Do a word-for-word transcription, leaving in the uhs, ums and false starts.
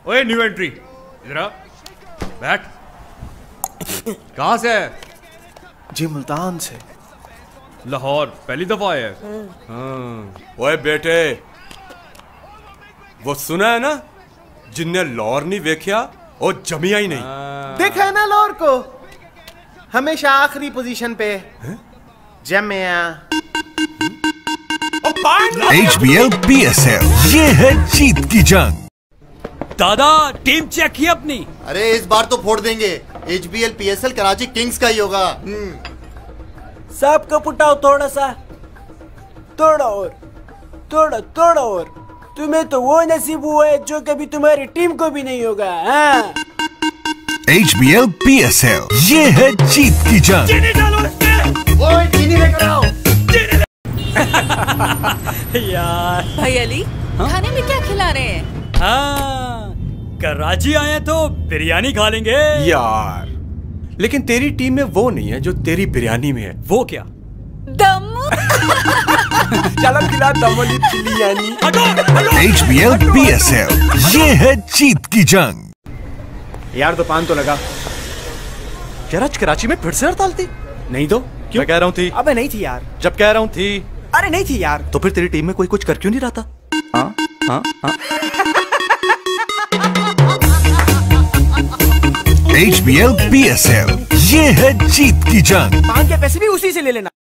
ओए new entry, इधर आ, बैठ। कहाँ से है? जी मुल्तान से। लाहौर पहली दफा आया है? हाँ। ओए बेटे, वो सुना है ना, जिन्ने लाहौर नहीं देखा वो जमिया ही नहीं। देखा है ना लाहौर को, हमेशा आखिरी पोजीशन पे जमिया। H B L P S L, ये है जीत की जंग। दादा टीम चेक की अपनी। अरे इस बार तो फोड़ देंगे, H B L P S L Karachi Kings का ही होगा। सांप को पुटाओ थोड़ा सा, थोड़ा और, थोड़ा थोड़ा और। तुम्हें तो वो नसीब हुआ है जो कभी तुम्हारी टीम को भी नहीं होगा। हाँ? H B L P S L, ये है जीत की जंग। चीनी डालो इसमें। ओए चीनी लेकर आओ। यार भाई अली, हाँ? खाने में क्या खिला रहे हैं? हाँ, कराची आए तो बिरयानी खा लेंगे यार, लेकिन तेरी टीम में वो नहीं है जो तेरी बिरयानी में है। वो क्या? दम। चलो खिला दम वाली biryani. H B L P S L, ये है जीत की जंग। यार तो पान तो लगा। यार आज कराची में फिर से हड़ताल थी? नहीं तो क्यों? मैं कह रहा हूँ थी। अबे नहीं थी यार। जब कह रहा हूँ थी। अरे नहीं थी यार। तो फिर तेरी टीम में कोई कुछ कर क्यों नहीं रहा था? हाँ हाँ हाँ। H B L P S L, ये है जीत की जंग। पान के पैसे भी उसी से ले लेना।